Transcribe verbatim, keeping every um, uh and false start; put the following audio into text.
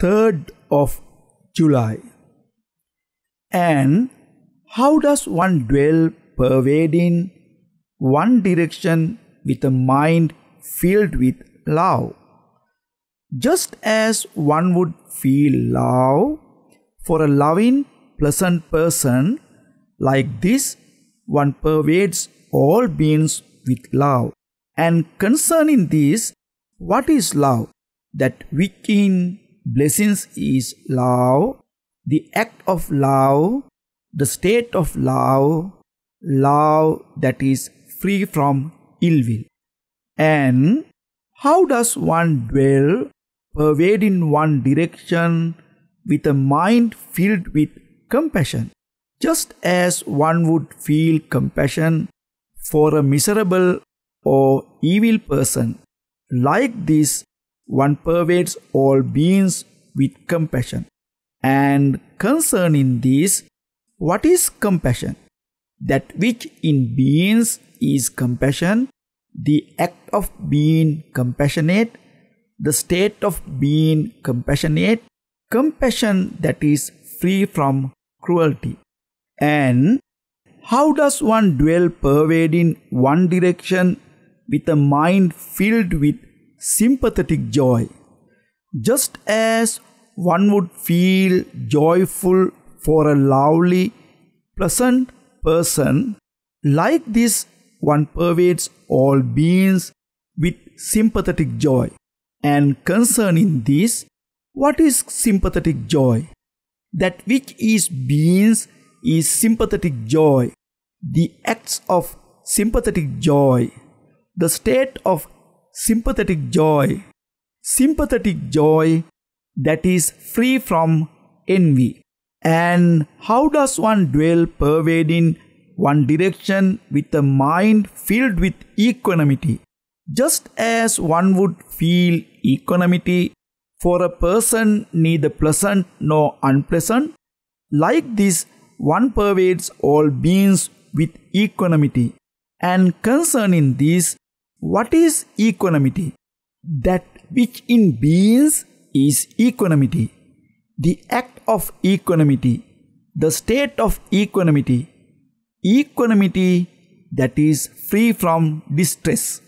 third of July. And how does one dwell pervading one direction with a mind filled with love? Just as one would feel love for a loving, pleasant person, like this, one pervades all beings with love. And concerning this, what is love? That which in blessings is love, the act of love, the state of love, love that is free from ill will. And how does one dwell, pervade in one direction with a mind filled with compassion? Just as one would feel compassion for a miserable or evil person, like this, one pervades all beings with compassion. And concerning this, what is compassion? That which in beings is compassion, the act of being compassionate, the state of being compassionate, compassion that is free from cruelty. And how does one dwell pervading one direction with a mind filled with sympathetic joy? Just as one would feel joyful for a lovely, pleasant person, like this one pervades all beings with sympathetic joy. And concerning this, what is sympathetic joy? That which is beings is sympathetic joy, the acts of sympathetic joy, the state of sympathetic joy, sympathetic joy that is free from envy. And how does one dwell pervading one direction with a mind filled with equanimity? Just as one would feel equanimity for a person neither pleasant nor unpleasant, like this one pervades all beings with equanimity. And concerning this, what is equanimity? That which in beings is equanimity, the act of equanimity, the state of equanimity, equanimity that is free from distress.